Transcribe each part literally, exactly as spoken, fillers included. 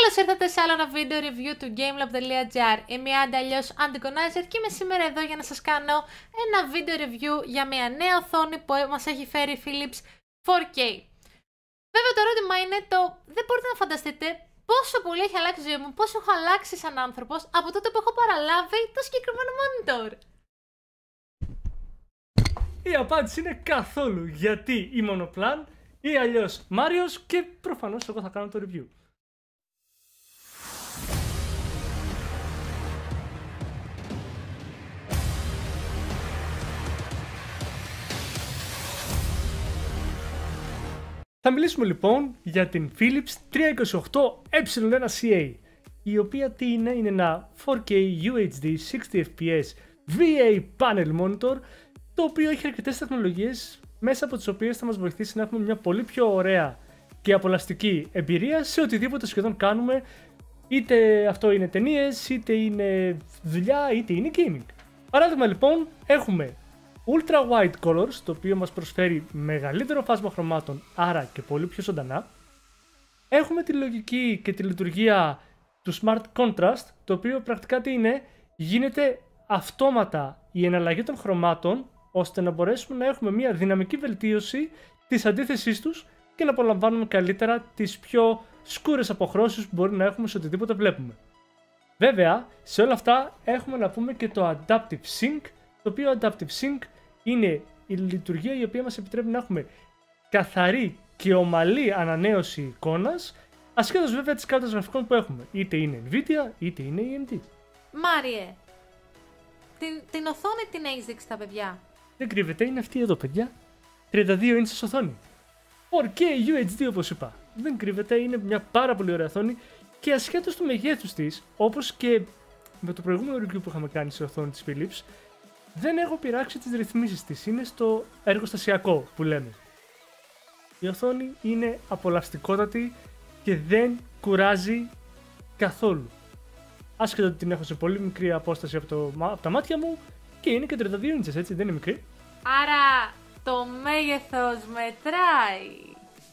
Καλώς ήρθατε σε άλλο ένα βίντεο review του GameLab.gr. Είμαι η Άντα, αλλιώς Anticonizer, και είμαι σήμερα εδώ για να σας κάνω ένα βίντεο review για μια νέα οθόνη που μας έχει φέρει η Philips φορ κέι. Βέβαια το ερώτημα είναι το δεν μπορείτε να φανταστείτε πόσο πολύ έχει αλλάξει η ζωή μου, πόσο έχω αλλάξει σαν άνθρωπος από τότε που έχω παραλάβει το συγκεκριμένο monitor. Η απάντηση είναι καθόλου, γιατί η Μονοπλάν ή αλλιώς Μάριος, και προφανώς εγώ θα κάνω το review. Θα μιλήσουμε λοιπόν για την Philips τριακόσια είκοσι οκτώ ε ένα σι έι, η οποία τι είναι, είναι ένα φορ κέι γιου έιτς ντι εξήντα φρέιμς περ σέκοντ βι έι panel monitor, το οποίο έχει αρκετές τεχνολογίες, μέσα από τις οποίες θα μας βοηθήσει να έχουμε μια πολύ πιο ωραία και απολαυστική εμπειρία σε οτιδήποτε σχεδόν κάνουμε, είτε αυτό είναι ταινίες, είτε είναι δουλειά, είτε είναι gaming. Παράδειγμα λοιπόν, έχουμε Ultra Wide Colors, το οποίο μας προσφέρει μεγαλύτερο φάσμα χρωμάτων, άρα και πολύ πιο ζωντανά. Έχουμε τη λογική και τη λειτουργία του Smart Contrast, το οποίο πρακτικά τι είναι, γίνεται αυτόματα η εναλλαγή των χρωμάτων, ώστε να μπορέσουμε να έχουμε μια δυναμική βελτίωση της αντίθεσής τους και να απολαμβάνουμε καλύτερα τις πιο σκούρες αποχρώσεις που μπορεί να έχουμε σε οτιδήποτε βλέπουμε. Βέβαια, σε όλα αυτά έχουμε να πούμε και το Adaptive Sync, το οποίο Adaptive Sync είναι η λειτουργία η οποία μας επιτρέπει να έχουμε καθαρή και ομαλή ανανέωση εικόνας, ασχέτως βέβαια της κάρτας γραφικών που έχουμε, είτε είναι Nvidia είτε είναι έι εμ ντι. Μάριε, την, την οθόνη την έχεις δείξει στα παιδιά? Δεν κρύβεται, είναι αυτή εδώ παιδιά, τριάντα δύο ίντσες οθόνη, φορ κέι γιου έιτς ντι όπως είπα. Δεν κρύβεται, είναι μια πάρα πολύ ωραία οθόνη και ασχέτως του μεγέθους της, όπως και με το προηγούμενο review που είχαμε κάνει σε οθόνη της Philips, δεν έχω πειράξει τις ρυθμίσεις της, είναι στο εργοστασιακό που λέμε. Η οθόνη είναι απολαυστικότατη και δεν κουράζει καθόλου. Άσχετα ότι την έχω σε πολύ μικρή απόσταση από, το, από τα μάτια μου και είναι και τριάντα δύο ίντσες, έτσι, δεν είναι μικρή. Άρα το μέγεθος μετράει.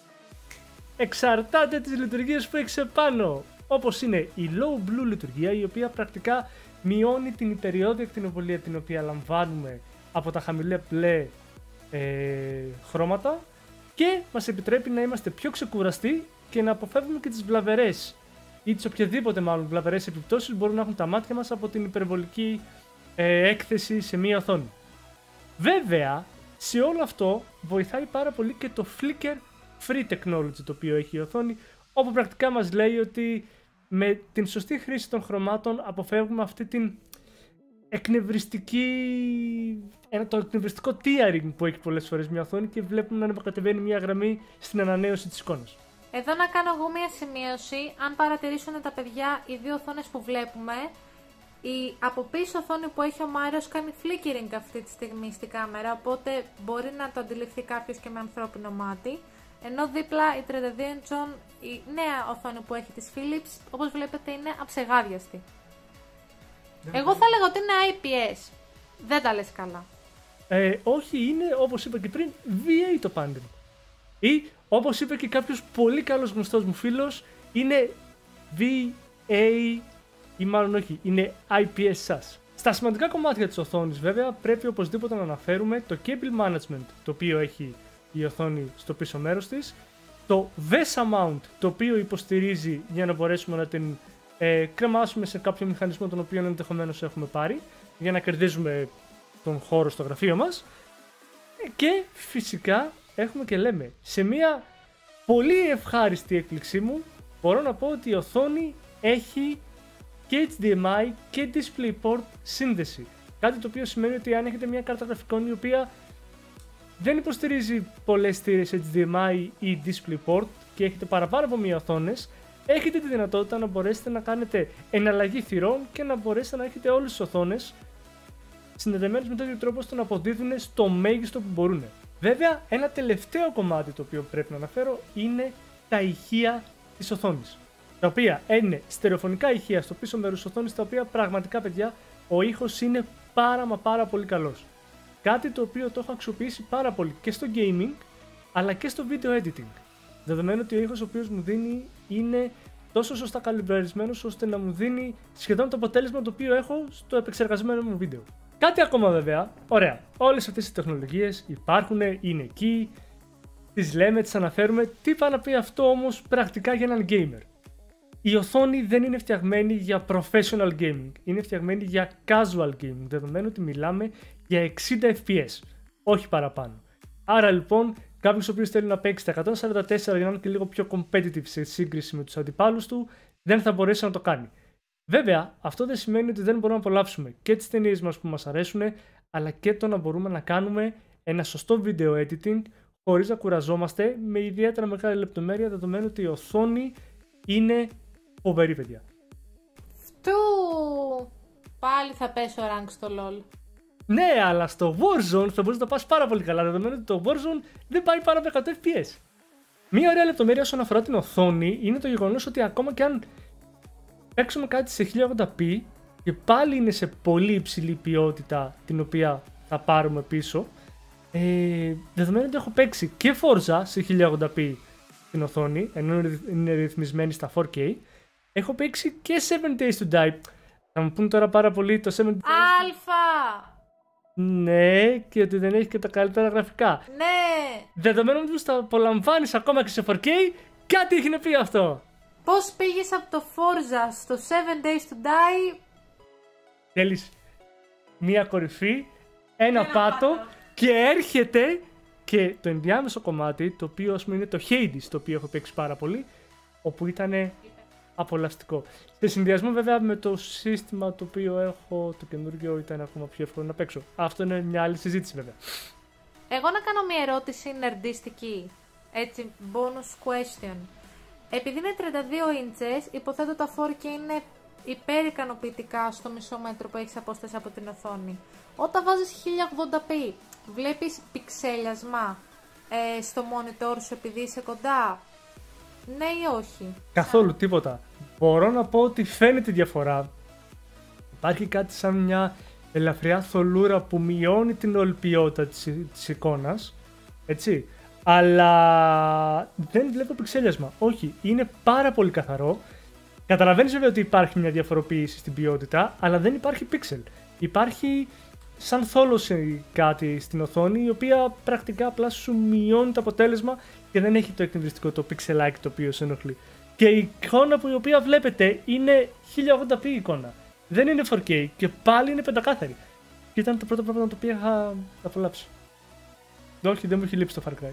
Εξαρτάται τις λειτουργίες που έχεις επάνω, όπως είναι η low blue λειτουργία, η οποία πρακτικά μειώνει την υπεριόδια ακτινοβολία την οποία λαμβάνουμε από τα χαμηλέ μπλε ε, χρώματα και μας επιτρέπει να είμαστε πιο ξεκουραστοί και να αποφεύγουμε και τις βλαβερές ή τις οποιαδήποτε μάλλον βλαβερές επιπτώσεις μπορούν να έχουν τα μάτια μας από την υπερβολική ε, έκθεση σε μία οθόνη. Βέβαια, σε όλο αυτό βοηθάει πάρα πολύ και το flicker free technology το οποίο έχει η οθόνη, όπου πρακτικά μας λέει ότι με την σωστή χρήση των χρωμάτων αποφεύγουμε αυτή την εκνευριστική, το εκνευριστικό tearing που έχει πολλές φορές μια οθόνη και βλέπουμε να ανεβοκατεβαίνει μια γραμμή στην ανανέωση της εικόνας. Εδώ να κάνω εγώ μια σημείωση. Αν παρατηρήσουν τα παιδιά, οι δύο οθόνες που βλέπουμε, η από πίσω οθόνη που έχει ο Μάριος κάνει flickering αυτή τη στιγμή στη κάμερα, οπότε μπορεί να το αντιληφθεί κάποιος και με ανθρώπινο μάτι. Ενώ δίπλα η τριάντα δύο ίντσων, η νέα οθόνη που έχει της Philips, όπως βλέπετε είναι αψεγάδιαστη. Δεν Εγώ θα έλεγα ότι είναι άι πι ες. Δεν τα λες καλά. Ε, όχι, είναι όπως είπα και πριν βι έι το πάντελ. Ή όπως είπε και κάποιος πολύ καλός γνωστός μου φίλος, είναι βι έι ή μάλλον όχι, είναι άι πι ες σας. Στα σημαντικά κομμάτια της οθόνης βέβαια πρέπει οπωσδήποτε να αναφέρουμε το cable management το οποίο έχει η οθόνη στο πίσω μέρος της, το VESA mount το οποίο υποστηρίζει για να μπορέσουμε να την ε, κρεμάσουμε σε κάποιο μηχανισμό τον οποίο ενδεχομένως έχουμε πάρει για να κερδίζουμε τον χώρο στο γραφείο μας, και φυσικά έχουμε και λέμε σε μια πολύ ευχάριστη έκπληξή μου μπορώ να πω ότι η οθόνη έχει και έιτς ντι εμ άι και DisplayPort σύνδεση, κάτι το οποίο σημαίνει ότι αν έχετε μια κάρτα γραφικών η οποία δεν υποστηρίζει πολλές θύρες έιτς ντι εμ άι ή DisplayPort και έχετε παραπάνω από μία οθόνες, έχετε τη δυνατότητα να μπορέσετε να κάνετε εναλλαγή θυρών και να μπορέσετε να έχετε όλες τις οθόνες συνδεδεμένες με τέτοιο τρόπο ώστε να αποδίδουν στο μέγιστο που μπορούν. Βέβαια, ένα τελευταίο κομμάτι το οποίο πρέπει να αναφέρω είναι τα ηχεία της οθόνης, τα οποία είναι στερεοφωνικά ηχεία στο πίσω μέρος της οθόνης, τα οποία πραγματικά παιδιά ο ήχος είναι πάρα μα πάρα πολύ καλός. Κάτι το οποίο το έχω αξιοποιήσει πάρα πολύ και στο gaming αλλά και στο video editing. Δεδομένου ότι ο ήχος ο οποίος μου δίνει είναι τόσο σωστά καλυμπραρισμένος ώστε να μου δίνει σχεδόν το αποτέλεσμα το οποίο έχω στο επεξεργασμένο μου βίντεο. Κάτι ακόμα βέβαια, ωραία, όλες αυτές οι τεχνολογίες υπάρχουν, είναι εκεί, τις λέμε, τις αναφέρουμε, τι πάει να πει αυτό όμως πρακτικά για έναν gamer. Η οθόνη δεν είναι φτιαγμένη για professional gaming, είναι φτιαγμένη για casual gaming, δεδομένου ότι μιλάμε για εξήντα φρέιμς περ σέκοντ, όχι παραπάνω. Άρα λοιπόν, κάποιος ο οποίος θέλει να παίξει τα εκατόν σαράντα τέσσερα για να είναι και λίγο πιο competitive σε σύγκριση με τους αντιπάλους του, δεν θα μπορέσει να το κάνει. Βέβαια, αυτό δεν σημαίνει ότι δεν μπορούμε να απολαύσουμε και τις ταινίες μας που μας αρέσουν, αλλά και το να μπορούμε να κάνουμε ένα σωστό video editing χωρίς να κουραζόμαστε με ιδιαίτερα μεγάλη λεπτομέρεια, δεδομένου ότι η οθόνη είναι φοβερή, παιδιά. Φτού! Πάλι θα πέσω rank στο LOL. Ναι, αλλά στο Warzone θα μπορείς να πας πάρα πολύ καλά, δεδομένου ότι το Warzone δεν πάει πάνω από εκατό φρέιμς περ σέκοντ. Μία ωραία λεπτομέρεια όσον αφορά την οθόνη είναι το γεγονός ότι ακόμα και αν παίξουμε κάτι σε χίλια ογδόντα πι και πάλι είναι σε πολύ υψηλή ποιότητα την οποία θα πάρουμε πίσω, ε, δεδομένου ότι έχω παίξει και Forza σε χίλια ογδόντα πι την οθόνη, ενώ είναι ρυθμισμένη στα φορ κέι, έχω παίξει και seven days to die. Θα μου πούν τώρα πάρα πολύ το seven days. Αλφα! Ναι, και ότι δεν έχει και τα καλύτερα γραφικά. Ναι! Δεδομένου ότι τα απολαμβάνεις ακόμα και σε φορ κέι, κάτι έχει να πει αυτό. Πώς πήγες από το Forza στο seven days to die? Θέλεις μία κορυφή, ένα, ένα πάτο, πάτο και έρχεται και το ενδιάμεσο κομμάτι, το οποίο ας πούμε είναι το Hades, το οποίο έχω παίξει πάρα πολύ, όπου ήταν απολαυστικό. Σε συνδυασμό βέβαια με το σύστημα το οποίο έχω, το καινούργιο, ήταν ακόμα πιο εύκολο να παίξω. Αυτό είναι μια άλλη συζήτηση βέβαια. Εγώ να κάνω μια ερώτηση νερντιστική, έτσι, bonus question. Επειδή είναι τριάντα δύο ίντσες, υποθέτω τα φορ κέι είναι υπερικανοποιητικά στο μισό μέτρο που έχεις απόσταση από την οθόνη. Όταν βάζεις χίλια ογδόντα πι, βλέπεις πιξέλιασμα ε, στο monitor σου επειδή είσαι κοντά? Ναι ή όχι? Καθόλου τίποτα. Μπορώ να πω ότι φαίνεται διαφορά. Υπάρχει κάτι σαν μια ελαφριά θολούρα που μειώνει την όλη ποιότητα της, της εικόνας, έτσι. Αλλά δεν βλέπω πιξέλιασμα. Όχι, είναι πάρα πολύ καθαρό. Καταλαβαίνεις βέβαια ότι υπάρχει μια διαφοροποίηση στην ποιότητα, αλλά δεν υπάρχει pixel. Υπάρχει σαν θόλωση κάτι στην οθόνη, η οποία πρακτικά απλά σου μειώνει το αποτέλεσμα και δεν έχει το εκνευριστικό το pixelάκι το οποίο σε ενοχλεί. Και η εικόνα που η οποία βλέπετε είναι χίλια ογδόντα πι εικόνα. Δεν είναι φορ κέι και πάλι είναι πεντακάθαρη. Και ήταν το πρώτο πράγμα το οποίο είχα απολαύσει. Όχι, δεν μου έχει λείψει το Far Cry.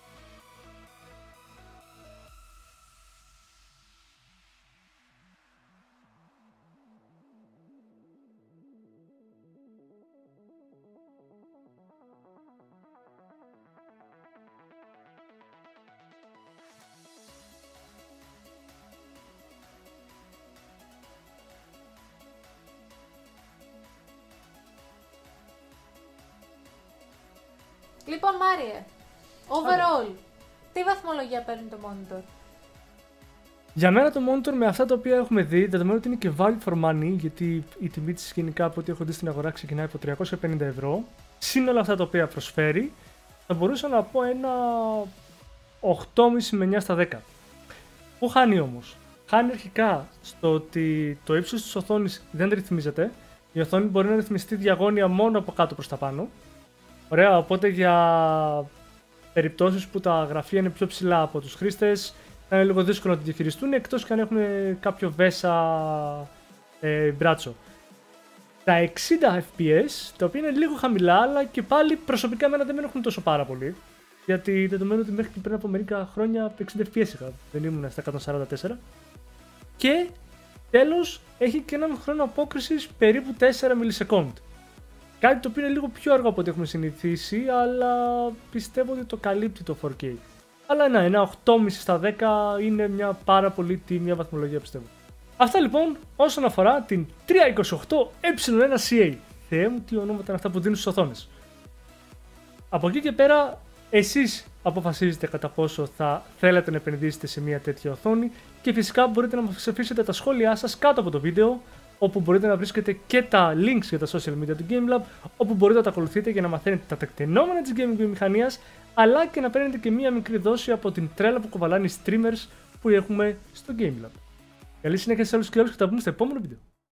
Λοιπόν, Μάριε, overall, τι βαθμολογία παίρνει το monitor? Για μένα το monitor με αυτά τα οποία έχουμε δει, δεδομένου ότι είναι και value for money, γιατί η τιμή της γενικά από ό,τι έχω δει στην αγορά ξεκινάει από τριακόσια πενήντα ευρώ, συν όλα αυτά τα οποία προσφέρει, θα μπορούσα να πω ένα οκτώ κόμμα πέντε με εννιά στα δέκα. Πού χάνει όμως? Χάνει αρχικά στο ότι το ύψος της οθόνης δεν ρυθμίζεται. Η οθόνη μπορεί να ρυθμιστεί διαγώνια μόνο από κάτω προς τα πάνω. Ωραία, οπότε για περιπτώσεις που τα γραφεία είναι πιο ψηλά από τους χρήστες θα είναι λίγο δύσκολο να τη διαχειριστούν, εκτός και αν έχουν κάποιο βέσα ε, μπράτσο. Τα εξήντα φρέιμς περ σέκοντ, τα οποία είναι λίγο χαμηλά, αλλά και πάλι προσωπικά εμένα δεν με ενοχλούν τόσο πάρα πολύ. Γιατί δεδομένου ότι μέχρι και πριν από μερικά χρόνια εξήντα φρέιμς περ σέκοντ είχα, δεν ήμουν στα εκατόν σαράντα τέσσερα. Και τέλος έχει και έναν χρόνο απόκρισης περίπου τέσσερα μιλισεκόντ. Κάτι το οποίο είναι λίγο πιο αργό από ό,τι έχουμε συνηθίσει, αλλά πιστεύω ότι το καλύπτει το φορ κέι. Αλλά ναι, ένα οκτώ κόμμα πέντε στα δέκα είναι μια πάρα πολύ τίμια βαθμολογία, πιστεύω. Αυτά λοιπόν όσον αφορά την τριακόσια είκοσι οκτώ ε ένα σι έι. Θεέ μου, τι ονόματα είναι αυτά που δίνουν στις οθόνες. Από εκεί και πέρα, εσείς αποφασίζετε κατά πόσο θα θέλετε να επενδύσετε σε μια τέτοια οθόνη και φυσικά μπορείτε να μας αφήσετε τα σχόλιά σας κάτω από το βίντεο, όπου μπορείτε να βρίσκετε και τα links για τα social media του GameLab, όπου μπορείτε να τα ακολουθείτε για να μαθαίνετε τα τεκτενόμενα της gaming βιομηχανίας, αλλά και να παίρνετε και μία μικρή δόση από την τρέλα που κουβαλάνε οι streamers που έχουμε στο GameLab. Καλή συνέχεια σε όλους και όλους και θα πούμε στο επόμενο βίντεο.